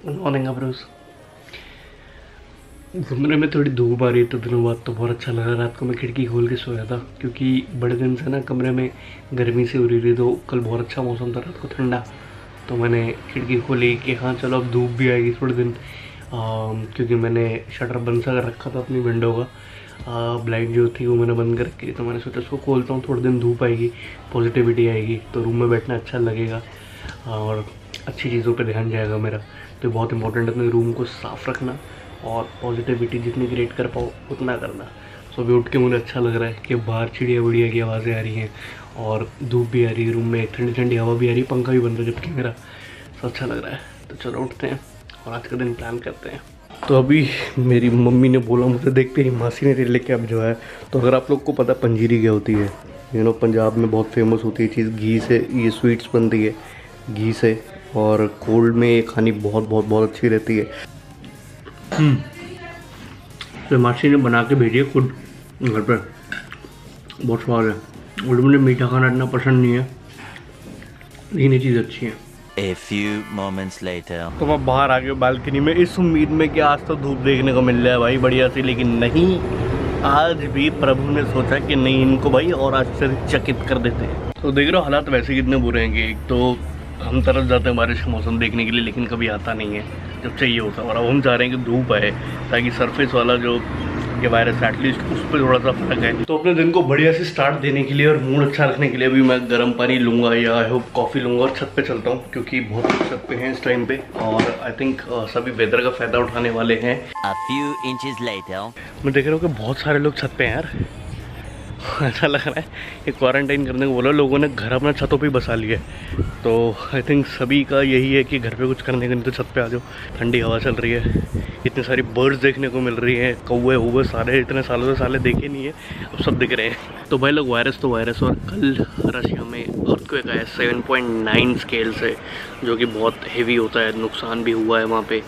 Morning अब्रोज। कमरे में थोड़ी धूप आ रही है तो दिनों बाद तो बहुत अच्छा लगा। रात को मैं खिड़की खोल के सोया था क्योंकि बड़े दिन से ना कमरे में गर्मी से हो रही थी। तो कल बहुत अच्छा मौसम था, रात को ठंडा, तो मैंने खिड़की खोली कि हाँ चलो अब धूप भी आएगी थोड़े दिन। क्योंकि मैंने शटर बंद सा कर रखा था अपनी विंडो का, ब्लाइंड जो थी वो मैंने बंद कर रखी थी। तो मैंने सोचा उसको खोलता हूँ, थोड़े दिन धूप आएगी, पॉजिटिविटी आएगी, तो रूम में बैठना अच्छा लगेगा और अच्छी चीज़ों पे ध्यान जाएगा मेरा। तो बहुत इंपॉर्टेंट है अपने रूम को साफ़ रखना और पॉजिटिविटी जितनी क्रिएट कर पाओ उतना करना। सो अभी उठ के मुझे अच्छा लग रहा है कि बाहर चिड़िया विड़िया की आवाज़ें आ रही हैं और धूप भी आ रही है, रूम में ठंडी ठंडी हवा भी आ रही है, पंखा भी बंद है जबकि मेरा। सो अच्छा लग रहा है। तो चलो उठते हैं और आज का दिन प्लान करते हैं। तो अभी मेरी मम्मी ने बोला मुझे, देखते ही मासी ने लेके अब जो है, तो अगर आप लोग को पता पंजीरी क्या होती है, पंजाब में बहुत फेमस होती है चीज़, घी से ये स्वीट्स बनती है घी से, और कोल्ड में ये खानी बहुत बहुत बहुत अच्छी रहती है। तो मासी ने बना के भेजी है खुद घर पे, बहुत स्वाद है। और मुझे मीठा खाना इतना पसंद नहीं है, लेकिन ये चीज़ अच्छी है। A few moments later. तो मैं बाहर आ गया बालकनी में इस उम्मीद में कि आज तो धूप देखने को मिल जाए भाई बढ़िया सी, लेकिन नहीं, आज भी प्रभु ने सोचा कि नहीं, इनको भाई और आश्चर्यचकित कर देते हैं। तो देख रहे हो हालात वैसे कितने बुरे हैं कि एक तो हम तरस जाते हैं बारिश का मौसम देखने के लिए, लेकिन कभी आता नहीं है जब चाहिए होता। और अब हम चाह रहे हैं कि धूप आए ताकि सरफेस वाला जो ये वायरस एटलीस्ट उस पर थोड़ा सा फर्क है। तो अपने दिन को बढ़िया से स्टार्ट देने के लिए और मूड अच्छा रखने के लिए अभी मैं गर्म पानी लूँगा या आई होप कॉफ़ी लूँगा और छत पे चलता हूँ, क्योंकि बहुत छत पे हैं इस टाइम पे और आई थिंक सभी वेदर का फ़ायदा उठाने वाले हैं। A few inches later. मैं देख रहा हूँ कि बहुत सारे लोग छत पे हैं यार। ऐसा लग रहा है कि क्वारंटाइन करने को बोला लोगों ने, घर अपना छतों पे बसा लिया है। तो आई थिंक सभी का यही है कि घर पे कुछ करने का नहीं तो छत पे आ जाओ, ठंडी हवा चल रही है, इतनी सारी बर्ड्स देखने को मिल रही हैं, कौवे हुए सारे इतने सालों से साले देखे नहीं है, अब सब दिख रहे हैं। तो भाई लोग वायरस तो वायरस, और कल रशिया में अर्थक्वेक आया 7.9 स्केल से, जो कि बहुत हेवी होता है, नुकसान भी हुआ है वहाँ पे।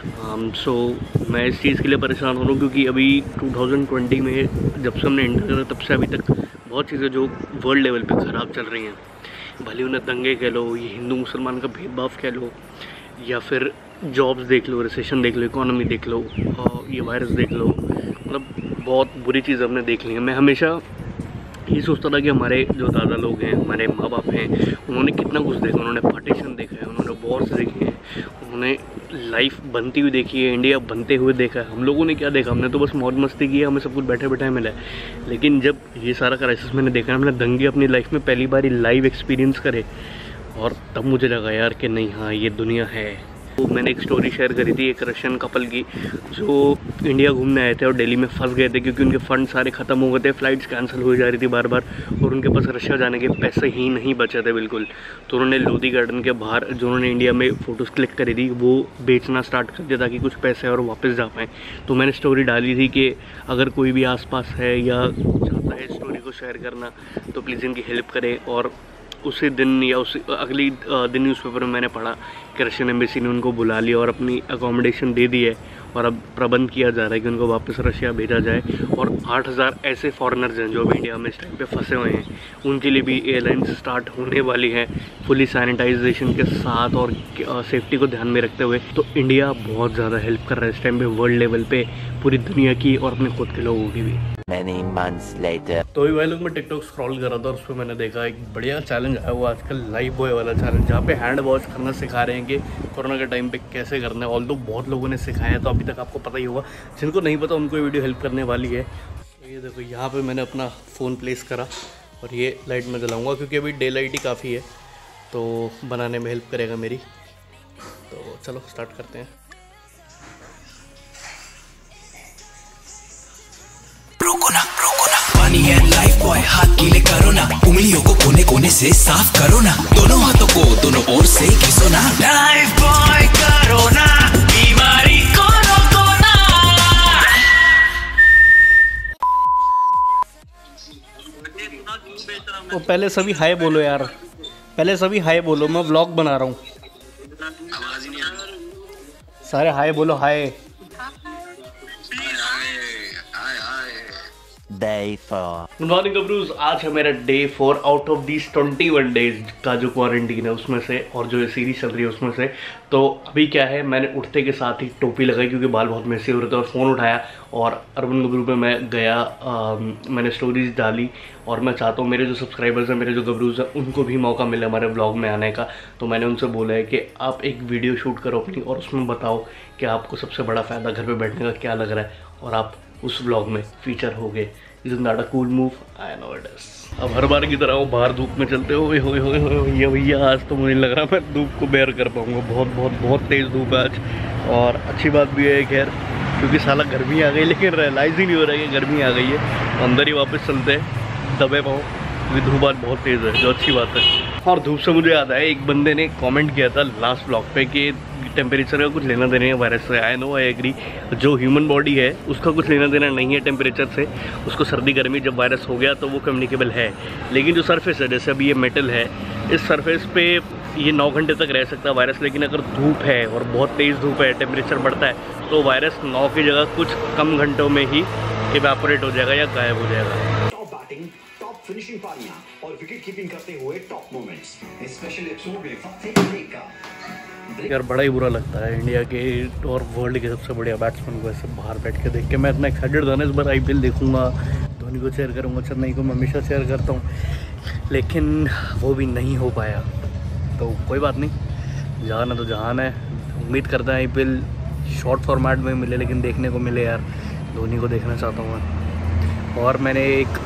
सो मैं इस चीज़ के लिए परेशान हो रहा हूँ क्योंकि अभी 2020 में जब से हमने इंटर करा तब से अभी तक बहुत चीज़ें जो वर्ल्ड लेवल पे ख़राब चल रही हैं, भले उन्हें दंगे कह लो, ये हिंदू मुसलमान का भेदभाव कह लो, या फिर जॉब्स देख लो, रिसेशन देख लो, इकोनॉमी देख लो, ये वायरस देख लो, मतलब बहुत बुरी चीज़ हमने देख ली है। मैं हमेशा ये सोचता था कि हमारे जो दादा लोग हैं, हमारे माँ बाप हैं, उन्होंने कितना कुछ देखा, उन्होंने पार्टीशन देखा है, उन्होंने वॉर्स देखे हैं, उन्होंने लाइफ बनती हुई देखी है, इंडिया बनते हुए देखा है। हम लोगों ने क्या देखा, हमने तो बस मौज मस्ती की है, हमें सब कुछ बैठे बैठे मिला है। लेकिन जब ये सारा क्राइसिस मैंने देखा, मैंने दंगे अपनी लाइफ में पहली बार लाइव एक्सपीरियंस करे, और तब मुझे लगा यार कि नहीं, हाँ ये दुनिया है। तो मैंने एक स्टोरी शेयर करी थी एक रशियन कपल की, जो इंडिया घूमने आए थे और दिल्ली में फंस गए थे क्योंकि उनके फ़ंड सारे ख़त्म हो गए थे, फ़्लाइट्स कैंसिल हो जा रही थी बार बार, और उनके पास रशिया जाने के पैसे ही नहीं बचे थे बिल्कुल। तो उन्होंने लोधी गार्डन के बाहर जो उन्होंने इंडिया में फ़ोटोज़ क्लिक करी थी वो बेचना स्टार्ट कर दिया ताकि कुछ पैसे और वापस जा पाएँ। तो मैंने स्टोरी डाली थी कि अगर कोई भी आसपास है या चाहता है स्टोरी को शेयर करना तो प्लीज़ इनकी हेल्प करें। और उसी दिन या उसी अगली दिन न्यूज़पेपर में मैंने पढ़ा कि रशियन एम्बेसी ने उनको बुला लिया और अपनी अकोमोडेशन दे दी है, और अब प्रबंध किया जा रहा है कि उनको वापस रशिया भेजा जाए। और 8000 ऐसे फॉरेनर्स हैं जो अभी इंडिया में इस टाइम पे फंसे हुए हैं, उनके लिए भी एयरलाइंस स्टार्ट होने वाली हैं फुली सैनिटाइजेशन के साथ और सेफ्टी को ध्यान में रखते हुए। तो इंडिया बहुत ज़्यादा हेल्प कर रहा है इस टाइम पे वर्ल्ड लेवल पे, पूरी दुनिया की और अपने खुद के लोगों की भी। Many months later. तो भाई लोग मैं टिकटॉक स्क्रॉल कर रहा था और उस पर मैंने देखा एक बढ़िया चैलेंज आया हुआ आजकल, लाइफ बॉय वाला चैलेंज, जहाँ पे हैंड वॉश करना सिखा रहे हैं कि कोरोना के टाइम पे कैसे करना है। ऑल्दो बहुत लोगों ने सिखाया है तो अभी तक आपको पता ही होगा, जिनको नहीं पता उनको ये वीडियो हेल्प करने वाली है। तो ये देखो यहाँ पे मैंने अपना फ़ोन प्लेस करा और ये लाइट में जलाऊँगा क्योंकि अभी डे लाइट ही काफ़ी है, तो बनाने में हेल्प करेगा मेरी। तो चलो स्टार्ट करते हैं। पानी है लाइफ बॉय, हाथ गीले करो ना, उंगलियों को कोने कोने से साफ करो ना, दोनों हाथों को दोनों ओर से घिसो ना, लाइफ बॉय करो ना, बीमारी को रोको ना। तो पहले सभी हाय बोलो यार, पहले सभी हाय बोलो, मैं व्लॉग बना रहा हूँ। सारे हाय बोलो, हाय। Day 4. गुड मॉर्निंग गबरूज। आज है मेरा day 4 out of these 21 days का जो क्वारंटीन है उसमें से, और जो ये सीरीज चल रही है उसमें से। तो अभी क्या है, मैंने उठते के साथ ही टोपी लगाई क्योंकि बाल बहुत मेसी हो रहे थे, और फ़ोन उठाया और अर्बन गबरू पे मैं गया। मैंने स्टोरीज डाली और मैं चाहता हूँ मेरे जो सब्सक्राइबर्स हैं, मेरे जो गबरूज हैं, उनको भी मौका मिले हमारे व्लॉग में आने का। तो मैंने उनसे बोला है कि आप एक वीडियो शूट करो अपनी, और उसमें बताओ कि आपको सबसे बड़ा फ़ायदा घर पे बैठने का क्या लग रहा है, और आप उस व्लॉग में फीचर हो गए। Isn't that a cool move? I know it is. अब हर बार की तरह वो बाहर धूप में चलते हुए भैया आज तो मुझे लग रहा है मैं धूप को बेयर कर पाऊँगा। बहुत तेज़ धूप है आज। और अच्छी बात भी है खैर, क्योंकि साला गर्मी आ गई, लेकिन रियलाइज़ ही नहीं हो रहा है कि गर्मी आ गई है। अंदर ही वापस चलते हैं दबे पाओ, क्योंकि धूप आज बहुत तेज़ है, जो अच्छी बात है। और धूप से मुझे याद आया, एक बंदे ने कमेंट किया था लास्ट व्लॉग पे कि टेम्परेचर का कुछ लेना देना है वायरस से। I know, I agree. जो ह्यूमन बॉडी है उसका कुछ लेना देना नहीं है टेम्परेचर से। उसको सर्दी गर्मी जब वायरस हो गया तो वो कम्युनिकेबल है। लेकिन जो सरफेस है, जैसे अभी ये मेटल है, इस सरफेस पे ये 9 घंटे तक रह सकता है वायरस। लेकिन अगर धूप है और बहुत तेज़ धूप है, टेम्परेचर बढ़ता है, तो वायरस 9 की जगह कुछ कम घंटों में ही इवेपोरेट हो जाएगा या गायब हो जाएगा। टॉप बैटिंग, टॉप फिनिशिंग पारियां और विकेट कीपिंग करते हुए टॉप मोमेंट्स। स्पेशल एपिसोड में फतेह ब्रेक का यार बड़ा ही बुरा लगता है इंडिया के और वर्ल्ड के सबसे बढ़िया बैट्समैन को ऐसे बाहर बैठ के देख के। मैं इतना एक्साइटेड था ना, इस बार IPL देखूंगा, धोनी को चेयर करूंगा, चेन्नई को मैं हमेशा चेयर करता हूँ, लेकिन वो भी नहीं हो पाया। तो कोई बात नहीं, जहान है तो जहान है। उम्मीद करता है IPL शॉर्ट फॉर्मेट में मिले, लेकिन देखने को मिले यार। धोनी को देखना चाहता हूँ मैं। और मैंने एक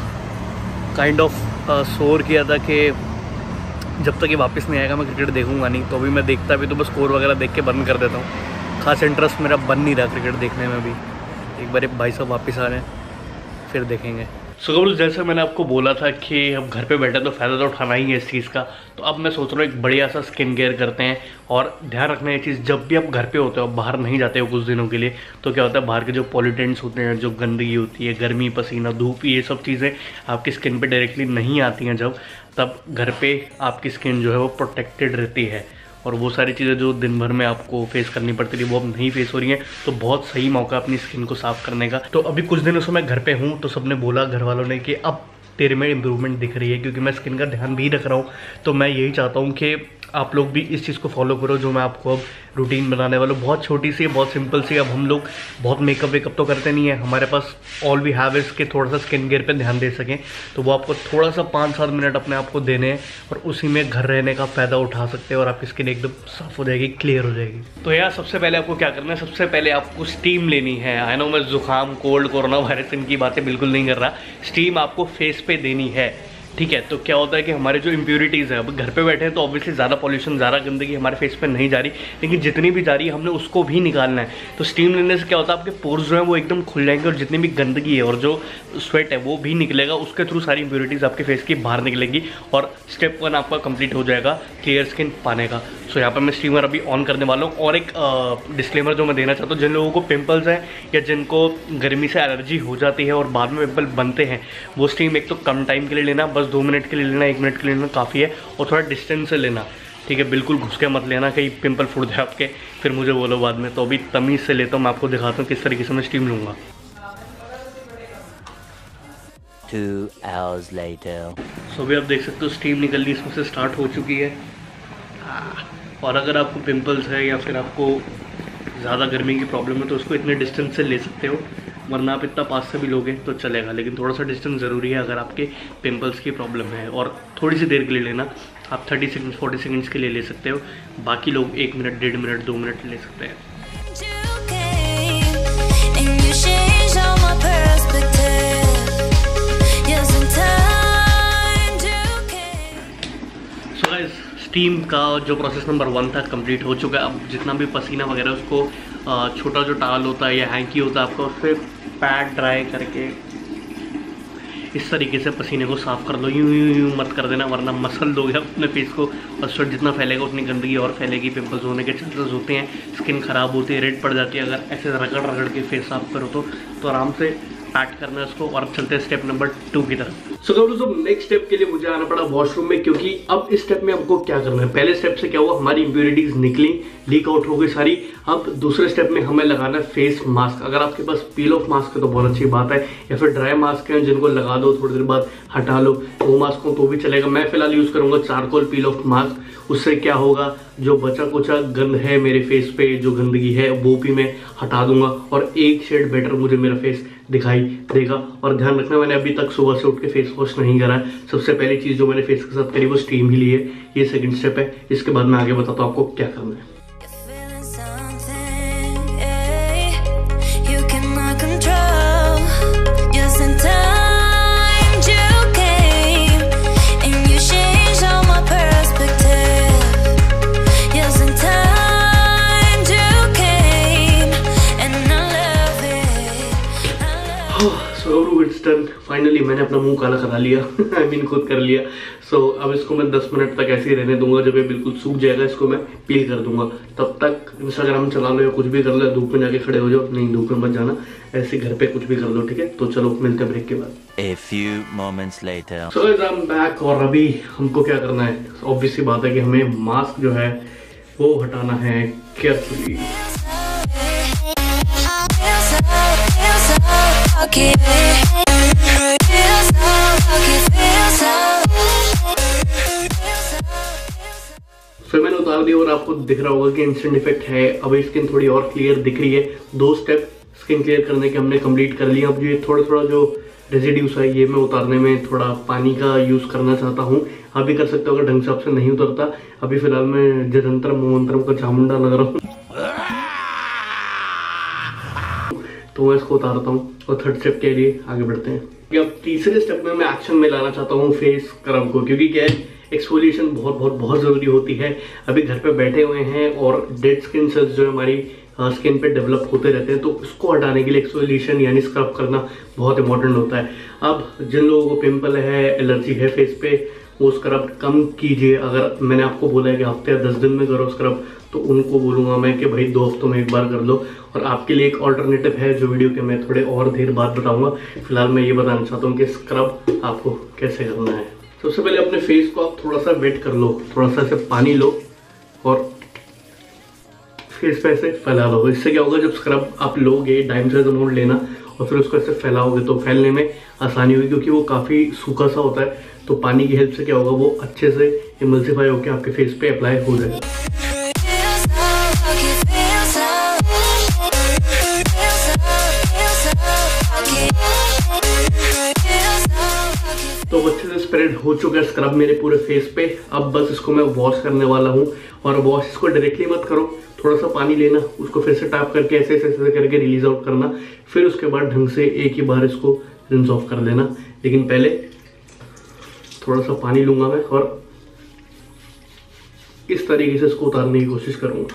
काइंड ऑफ शोर किया था कि जब तक ये वापस नहीं आएगा मैं क्रिकेट देखूंगा नहीं। तो अभी मैं देखता भी तो बस स्कोर वगैरह देख के बंद कर देता हूँ। खास इंटरेस्ट मेरा बन नहीं रहा क्रिकेट देखने में भी। एक बार भाई साहब वापस आ रहे हैं फिर देखेंगे। सो गबरूज, जैसे मैंने आपको बोला था कि अब घर पे बैठे तो फ़ायदा तो उठाना ही है इस चीज़ का। तो अब मैं सोच रहा हूँ एक बढ़िया सा स्किन केयर करते हैं। और ध्यान रखना ये चीज़, जब भी आप घर पे होते हो, बाहर नहीं जाते हो कुछ दिनों के लिए, तो क्या होता है बाहर के जो पॉल्यूटेंट्स होते हैं, जो गंदगी होती है, गर्मी, पसीना, धूप, ये सब चीज़ें आपकी स्किन पे डायरेक्टली नहीं आती हैं। जब तब घर पे आपकी स्किन जो है वो प्रोटेक्टेड रहती है, और वो सारी चीज़ें जो दिन भर में आपको फेस करनी पड़ती थी वो अब नहीं फेस हो रही हैं। तो बहुत सही मौका अपनी स्किन को साफ़ करने का। तो अभी कुछ दिनों से मैं घर पे हूँ, तो सबने बोला घर वालों ने कि अब तेरे में इम्प्रूवमेंट दिख रही है, क्योंकि मैं स्किन का ध्यान भी रख रहा हूँ। तो मैं यही चाहता हूँ कि आप लोग भी इस चीज़ को फॉलो करो जो मैं आपको अब रूटीन बनाने वाला हूँ। बहुत छोटी सी है, बहुत सिंपल सी। अब हम लोग बहुत मेकअप वेकअप तो करते नहीं है, हमारे पास ऑल वी हैव इज़ के थोड़ा सा स्किन केयर पे ध्यान दे सकें। तो वो आपको थोड़ा सा 5-7 मिनट अपने आप को देने हैं, और उसी में घर रहने का फ़ायदा उठा सकते हैं, और आपकी स्किन एकदम साफ़ हो जाएगी, क्लियर हो जाएगी। तो यार सबसे पहले आपको क्या करना है, सबसे पहले आपको स्टीम लेनी है। आई नो मैं जुकाम, कोल्ड, कोरोना वायरस इनकी बातें बिल्कुल नहीं कर रहा। स्टीम आपको फेस पे देनी है, ठीक है। तो क्या होता है कि हमारे जो इम्प्यूरिटीज़ है, अब घर पे बैठे हैं तो ऑब्वियसली ज़्यादा पॉल्यूशन, ज़्यादा गंदगी हमारे फेस पे नहीं जा रही, लेकिन जितनी भी जा रही है हमने उसको भी निकालना है। तो स्टीम लेने से क्या होता है, आपके पोर्स जो हैं वो एकदम खुल जाएंगे, और जितनी भी गंदगी है और जो स्वेट है वो भी निकलेगा। उसके थ्रू सारी इम्प्यूरिटीज़ आपके फेस की बाहर निकलेगी, और स्टेप 1 आपका कंप्लीट हो जाएगा क्लियर स्किन पाने का। सो यहाँ पर मैं स्टीमर अभी ऑन करने वाला हूँ। और एक डिस्क्लेमर जो मैं देना चाहता हूँ, जिन लोगों को पिंपल्स हैं या जिनको गर्मी से एलर्जी हो जाती है और बाद में पिंपल बनते हैं, वो स्टीम एक तो कम टाइम के लिए लेना, बस 2 मिनट के लिए लेना, 1 मिनट के लिए लेना काफ़ी है, और थोड़ा डिस्टेंस से लेना, ठीक है। बिल्कुल घुस के मत लेना, कहीं पिंपल फूट जाए आपके, फिर मुझे बोलो बाद में। तो अभी तमीज़ से लेता हूँ, मैं आपको दिखाता हूँ किस तरीके से मैं स्टीम लूँगा। 2 hours later. सो अभी आप देख सकते हो स्टीम निकलनी इसमें से स्टार्ट हो चुकी है। और अगर आपको पिंपल्स है या फिर आपको ज़्यादा गर्मी की प्रॉब्लम है तो उसको इतने डिस्टेंस से ले सकते हो, वरना आप इतना पास से भी लोगे तो चलेगा, लेकिन थोड़ा सा डिस्टेंस ज़रूरी है अगर आपके पिंपल्स की प्रॉब्लम है। और थोड़ी सी देर के लिए लेना, आप 30 सेकंड्स 40 सेकंड्स के लिए ले सकते हो। बाकी लोग 1 मिनट, 1.5 मिनट, 2 मिनट ले सकते हैं। सो गाइस, स्टीम का जो प्रोसेस नंबर 1 था कंप्लीट हो चुका है। अब जितना भी पसीना वगैरह उसको छोटा जो टावल होता है या हैंकी होता है आपका, उस पर पैड ड्राई करके इस तरीके से पसीने को साफ़ कर लो। यूँ मत कर देना, वरना मसल दोगे अपने फेस को, और स्वेट जितना फैलेगा उतनी गंदगी और फैलेगी। पिंपल्स होने के चांसेस होते हैं, स्किन ख़राब होती है, रेड पड़ जाती है। अगर ऐसे रगड़ के फेस साफ़ करो तो आराम से पैट करना है उसको। और अब चलते हैं स्टेप नंबर 2 की तरफ। सो सब नेक्स्ट स्टेप के लिए मुझे आना पड़ा वॉशरूम में, क्योंकि अब इस स्टेप में हमको क्या करना है। पहले स्टेप से क्या हुआ, हमारी इंप्योरिटीज निकली, लीक आउट हो गई सारी। अब दूसरे स्टेप में हमें लगाना है फेस मास्क। अगर आपके पास पील ऑफ मास्क है तो बहुत अच्छी बात है, या फिर ड्राई मास्क है जिनको लगा दो थोड़ी देर बाद हटा लो, वो मास्क हो तो भी चलेगा। मैं फिलहाल यूज करूंगा चारकोल पील ऑफ मास्क। उससे क्या होगा, जो बचा कुचा गंद है मेरे फेस पे, जो गंदगी है वो भी मैं हटा दूंगा और एक शेड बेटर मुझे मेरा फेस दिखाई देगा। और ध्यान रखना, मैंने अभी तक सुबह से उठ के फेस वॉश नहीं करा है। सबसे पहली चीज जो मैंने फेस के साथ करी वो स्टीम ही ली है। ये सेकंड स्टेप है, इसके बाद मैं आगे बताता हूँ आपको क्या करना है। फाइनली मैंने अपना मुंह काला करा लिया आई मीन खुद कर लिया। अब इसको मैं 10 मिनट तक ऐसे ही रहने दूंगा। जब ये बिल्कुल सूख जाएगा इसको मैं पील कर दूंगा। तब तक इंस्टाग्राम चला लो या कुछ भी कर लो, धूप में जाके खड़े हो जाओ। नहीं, धूप में मत जाना, ऐसे घर पे कुछ भी कर लो, ठीक है। तो चलो मिलते हैं ब्रेक के बाद। A few moments later. So guys, I'm back। और अभी हमको क्या करना है, ऑब्वियस सी बात है कि हमें मास्क जो है वो हटाना है केयरफुली। फिर मैंने उतार दिया और आपको दिख रहा होगा कि इंस्टेंट इफेक्ट है। अब स्किन थोड़ी और क्लियर दिख रही है। 2 स्टेप स्किन क्लियर करने के हमने कंप्लीट कर लिया। अब ये थोड़ा थोड़ा जो रेजिड्यूस है ये मैं उतारने में थोड़ा पानी का यूज करना चाहता हूँ। आप भी कर सकते हो अगर ढंग से आपसे नहीं उतरता। अभी फिलहाल मैं जजंतर मोमंतरम का चामुंडा लग रहा हूँ, तो मैं इसको उतारता हूँ और थर्ड स्टेप के लिए आगे बढ़ते हैं। अब तीसरे स्टेप में मैं एक्शन में लाना चाहता हूँ फेस स्क्रब को, क्योंकि क्या है, एक्सफोलिएशन बहुत बहुत बहुत जरूरी होती है। अभी घर पे बैठे हुए हैं और डेड स्किन सेल्स जो है हमारी स्किन पे डेवलप होते रहते हैं, तो उसको हटाने के लिए एक्सफोलिएशन यानी स्क्रब करना बहुत इंपॉर्टेंट होता है। अब जिन लोगों को पिंपल है, एलर्जी है फेस पे, वो स्क्रब कम कीजिए। अगर मैंने आपको बोला है कि हफ्ते या 10 दिन में करो स्क्रब, तो उनको बोलूँगा मैं कि भाई 2 हफ्तों में एक बार कर लो। और आपके लिए एक ऑल्टरनेटिव है जो वीडियो के मैं थोड़े और देर बाद बताऊँगा। फिलहाल मैं ये बताना चाहता हूँ कि स्क्रब आपको कैसे करना है। सबसे पहले अपने फेस को आप थोड़ा सा वेट कर लो, थोड़ा सा ऐसे पानी लो और फेस पे ऐसे फैला लो। इससे क्या होगा, जब स्क्रब आप लोगे डाइम साइज अमाउंट लेना और फिर उसको ऐसे फैलाओगे तो फैलने में आसानी होगी, क्योंकि वो काफ़ी सूखा सा होता है। तो पानी की हेल्प से क्या होगा, वो अच्छे से इमल्सिफाई होकर आपके फेस पे अप्लाई हो जाएगा। तो अच्छे से स्प्रेड हो चुका है स्क्रब मेरे पूरे फेस पे। अब बस इसको मैं वॉश करने वाला हूँ। और वॉश इसको डायरेक्टली मत करो, थोड़ा सा पानी लेना, उसको फिर से टैप करके ऐसे ऐसे ऐसे करके रिलीज आउट करना। फिर उसके बाद ढंग से एक ही बार इसको रिंस ऑफ कर देना। लेकिन पहले थोड़ा सा पानी लूंगा मैं और इस तरीके से इसको उतारने की कोशिश करूंगा।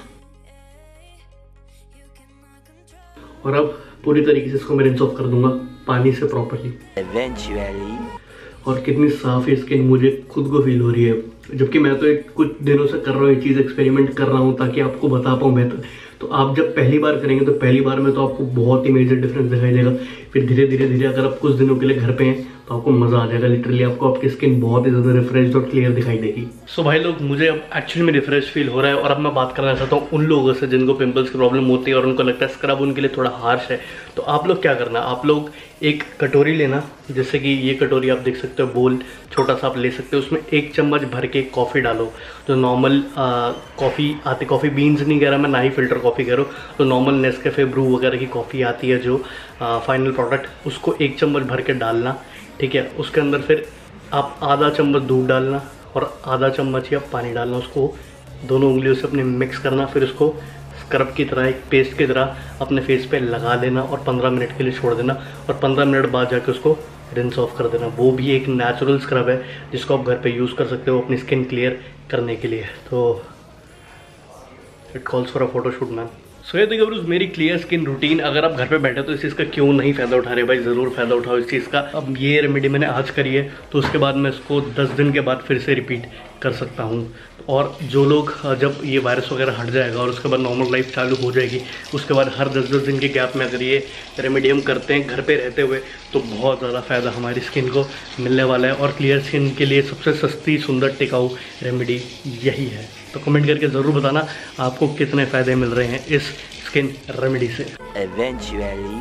और अब पूरी तरीके से इसको मैं रिंस ऑफ कर दूंगा पानी से प्रॉपरली। Eventually. और कितनी साफ स्किन मुझे खुद को फील हो रही है, जबकि मैं तो कुछ दिनों से कर रहा हूँ, ये चीज़ एक्सपेरिमेंट कर रहा हूँ ताकि आपको बता पाऊँ बेहतर। तो आप जब पहली बार करेंगे तो पहली बार में तो आपको बहुत ही मेजर डिफरेंस दिखाई देगा। फिर धीरे धीरे धीरे अगर आप कुछ दिनों के लिए घर पे हैं तो आपको मज़ा आ जाएगा। लिटरली आपको आपकी स्किन बहुत ही ज़्यादा रिफ्रेश और क्लियर दिखाई देगी। सो भाई लोग, मुझे अब एक्चुअली में रिफ्रेश फील हो रहा है। और अब मैं बात करना चाहता हूँ उन लोगों से जिनको पिंपल्स की प्रॉब्लम होती है और उनको लगता है स्क्रब उनके लिए थोड़ा हार्श है। तो आप लोग क्या करना, आप लोग एक कटोरी लेना, जैसे कि ये कटोरी आप देख सकते हो, बोल छोटा सा आप ले सकते हो। उसमें 1 चम्मच भर के कॉफ़ी डालो, जो नॉर्मल कॉफ़ी आती, कॉफ़ी बीन्स नहीं कह रहा मैं, ना ही फिल्टर कॉफ़ी कह रहा हूँ, तो नॉर्मल नेस्कैफे ब्रू वगैरह की कॉफ़ी आती है जो फाइनल प्रोडक्ट, उसको 1 चम्मच भर के डालना, ठीक है। उसके अंदर फिर आप आधा चम्मच दूध डालना और आधा चम्मच ही आप पानी डालना। उसको दोनों उंगलियों से अपने मिक्स करना, फिर उसको स्क्रब की तरह, एक पेस्ट की तरह अपने फेस पे लगा देना और 15 मिनट के लिए छोड़ देना। और 15 मिनट बाद जाके उसको रिंस ऑफ कर देना। वो भी एक नेचुरल स्क्रब है जिसको आप घर पे यूज़ कर सकते हो अपनी स्किन क्लियर करने के लिए। तो it calls for a photoshoot man. So ये देखिए ब्रूस, मेरी क्लियर स्किन रूटीन। अगर आप घर पे बैठे तो इस चीज़ का क्यों नहीं फ़ायदा उठा रहे भाई, ज़रूर फ़ायदा उठाओ इस चीज़ का। अब ये रेमेडी मैंने आज करी है तो उसके बाद मैं इसको 10 दिन के बाद फिर से रिपीट कर सकता हूँ। और जो लोग जब ये वायरस वगैरह हट जाएगा और उसके बाद नॉर्मल लाइफ चालू हो जाएगी, उसके बाद हर 10-10 दिन के गैप में अगर ये रेमेडी हम करते हैं घर पे रहते हुए तो बहुत ज़्यादा फ़ायदा हमारी स्किन को मिलने वाला है। और क्लियर स्किन के लिए सबसे सस्ती, सुंदर, टिकाऊ रेमेडी यही है। तो कमेंट करके ज़रूर बताना आपको कितने फ़ायदे मिल रहे हैं इस स्किन रेमेडी से। Eventually.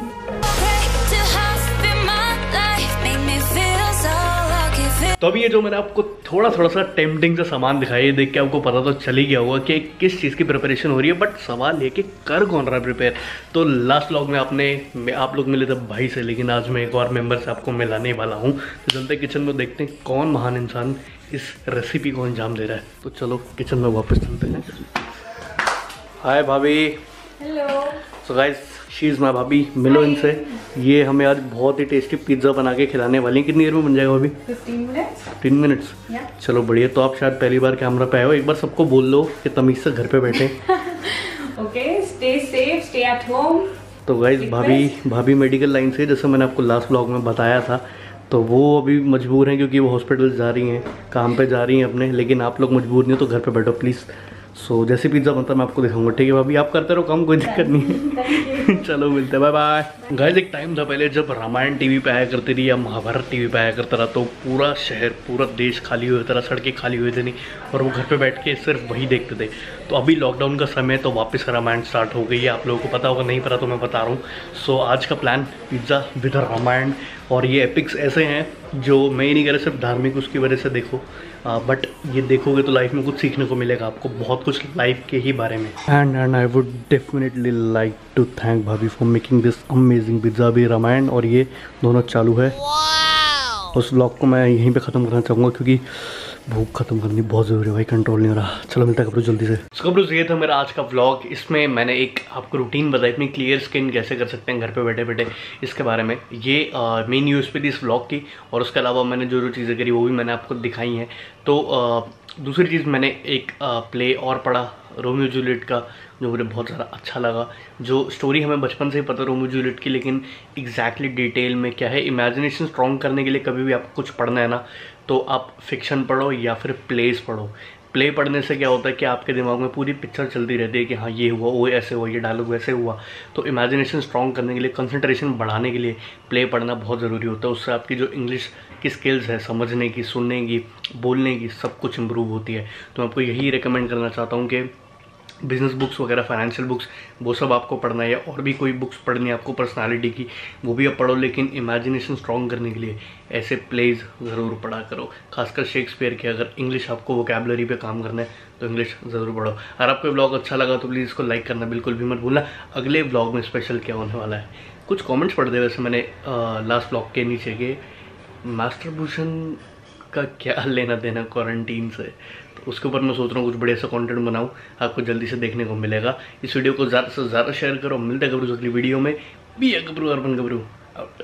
तो अभी ये जो मैंने आपको थोड़ा सा टेम्पटिंग सा सामान दिखाया, ये देख के आपको पता तो चल ही गया होगा कि किस चीज़ की प्रिपरेशन हो रही है। बट सवाल ये कि कर कौन रहा है प्रिपेयर। तो लास्ट व्लॉग में आप लोग मिले थे भाई से, लेकिन आज मैं एक और मेंबर से आपको मिलाने वाला हूँ। तो चलते किचन में देखते हैं कौन महान इंसान इस रेसिपी को अंजाम दे रहा है। तो चलो किचन में वापस चलते हैं। हाय भाभी। Hello. So guys, she is my भाभी, मिलो इनसे। ये हमें आज बहुत ही टेस्टी पिज्ज़ा बना के खिलाने वाली हैं। कितनी देर में बन जाएगा भाभी? 15 मिनट्स। 3 मिनट्स? चलो बढ़िया। तो आप शायद पहली बार कैमरा पे आए हो, एक बार सबको बोल लो कि तमीज़ से घर पे बैठे। Okay, stay safe, stay at home. तो गाइस, भाभी मेडिकल लाइन से, जैसे मैंने आपको लास्ट व्लॉग में बताया था, तो वो अभी मजबूर हैं क्योंकि वो हॉस्पिटल जा रही हैं, काम पे जा रही हैं अपने। लेकिन आप लोग मजबूर नहीं हो तो घर पे बैठो प्लीज़। सो जैसे पिज्ज़ा बनता है मैं आपको दिखाऊंगा, ठीक है भाभी? आप करते रहो काम, कोई दिक्कत नहीं है। चलो मिलते हैं, बाय बाय। गाइस, एक टाइम था पहले जब रामायण टीवी पे आया करती थी या महाभारत टीवी पे आया करता था, तो पूरा शहर, पूरा देश खाली हुआ था, सड़कें खाली हुई थी नहीं, और वो घर पे बैठ के सिर्फ वही देखते थे। तो अभी लॉकडाउन का समय, तो वापस रामायण स्टार्ट हो गई है। आप लोगों को पता होगा, नहीं पता तो मैं बता रहा हूँ। सो आज का प्लान पिज्ज़ा विद रामायण। और ये एपिक्स ऐसे हैं जो मैं ही नहीं कह रहा सिर्फ धार्मिक उसकी वजह से देखो, बट ये देखोगे तो लाइफ में कुछ सीखने को मिलेगा आपको, बहुत कुछ लाइफ के ही बारे में। And I would definitely like to thank भाभी for making this amazing pizza भी रामायण। और ये दोनों चालू है। उस व्लॉग को मैं यहीं पे ख़त्म करना चाहूँगा क्योंकि भूख खत्म करनी बहुत ज़रूरी है भाई, कंट्रोल नहीं हो रहा। चलो मिलता है कब्रू जल्दी से। कब्रू, ये था मेरा आज का व्लॉग। इसमें मैंने एक आपको रूटीन बताई अपनी क्लियर स्किन कैसे कर सकते हैं घर पे बैठे बैठे, इसके बारे में। ये मेन यूएसपी थी इस व्लॉग की। और उसके अलावा मैंने जो चीज़ें करी वो भी मैंने आपको दिखाई हैं। तो दूसरी चीज़, मैंने एक प्ले और पढ़ा रोमियो जूलियट का, जो मुझे बहुत ज़्यादा अच्छा लगा। जो स्टोरी हमें बचपन से ही पता रोमियो जूलियट की, लेकिन एग्जैक्टली डिटेल में क्या है, इमेजिनेशन स्ट्रॉन्ग करने के लिए कभी भी आपको कुछ पढ़ना है ना, तो आप फिक्शन पढ़ो या फिर प्लेस पढ़ो। प्ले पढ़ने से क्या होता है कि आपके दिमाग में पूरी पिक्चर चलती रहती है कि हाँ ये हुआ, वो ऐसे हुआ, ये डायलॉग वैसे हुआ। तो इमेजिनेशन स्ट्रॉन्ग करने के लिए, कंसंट्रेशन बढ़ाने के लिए प्ले पढ़ना बहुत ज़रूरी होता है। उससे आपकी जो इंग्लिश की स्किल्स है, समझने की, सुनने की, बोलने की, सब कुछ इम्प्रूव होती है। तो मैं आपको यही रिकमेंड करना चाहता हूँ कि बिजनेस बुक्स वगैरह, फाइनेंशियल बुक्स, वो सब आपको पढ़ना है, या और भी कोई बुक्स पढ़नी है आपको पर्सनालिटी की, वो भी आप पढ़ो। लेकिन इमेजिनेशन स्ट्रॉन्ग करने के लिए ऐसे प्लेज ज़रूर पढ़ा करो, खासकर शेक्सपियर के। अगर इंग्लिश आपको वोकैबुलरी पे काम करना है तो इंग्लिश ज़रूर पढ़ो। अगर आपको व्लॉग अच्छा लगा तो प्लीज़ इसको लाइक करना बिल्कुल भी मत भूलना। अगले व्लॉग में स्पेशल क्या होने वाला है, कुछ कॉमेंट्स पढ़ दे। वैसे मैंने लास्ट व्लॉग के नीचे के मास्टरब्यूशन का क्या लेना देना क्वारंटीन से, तो उसके ऊपर मैं सोच रहा हूँ कुछ बढ़िया सा कंटेंट बनाऊँ, आपको जल्दी से देखने को मिलेगा। इस वीडियो को ज़्यादा से ज़्यादा शेयर करो। मिलते हैं गबरू अगली वीडियो में। बी गबरू, अर्बन गबरू आउट।